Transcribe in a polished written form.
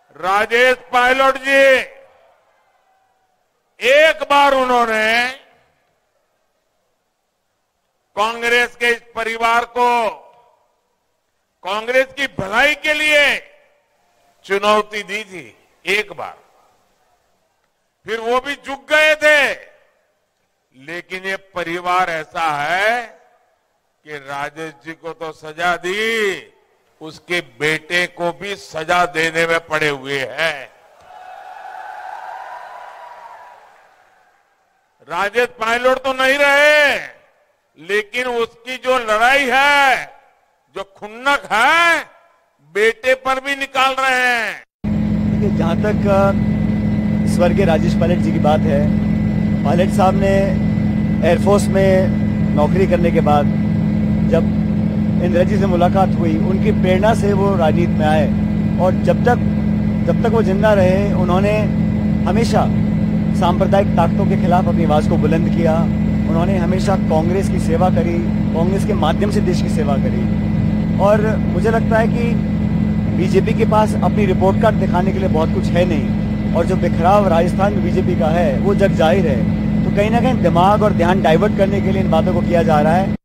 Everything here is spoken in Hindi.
राजेश पायलट जी, एक बार उन्होंने कांग्रेस के इस परिवार को कांग्रेस की भलाई के लिए चुनौती दी थी, एक बार। फिर वो भी झुक गए थे। लेकिन ये परिवार ऐसा है कि राजेश जी को तो सजा दी, उसके बेटे को भी सजा देने में पड़े हुए हैं। राजेश पायलट तो नहीं रहे, लेकिन उसकी जो लड़ाई है, जो खुन्नक है, बेटे पर भी निकाल रहे हैं। देखिए, जहां तक स्वर्गीय राजेश पायलट जी की बात है, पायलट साहब ने एयरफोर्स में नौकरी करने के बाद जब इंदिरा जी से मुलाकात हुई, उनकी प्रेरणा से वो राजनीति में आए और जब तक वो जिंदा रहे, उन्होंने हमेशा सांप्रदायिक ताकतों के खिलाफ अपनी आवाज को बुलंद किया। उन्होंने हमेशा कांग्रेस की सेवा करी, कांग्रेस के माध्यम से देश की सेवा करी। और मुझे लगता है कि बीजेपी के पास अपनी रिपोर्ट कार्ड दिखाने के लिए बहुत कुछ है नहीं, और जो बिखराव राजस्थान में बीजेपी का है वो जग जाहिर है। तो कहीं ना कहीं दिमाग और ध्यान डाइवर्ट करने के लिए इन बातों को किया जा रहा है।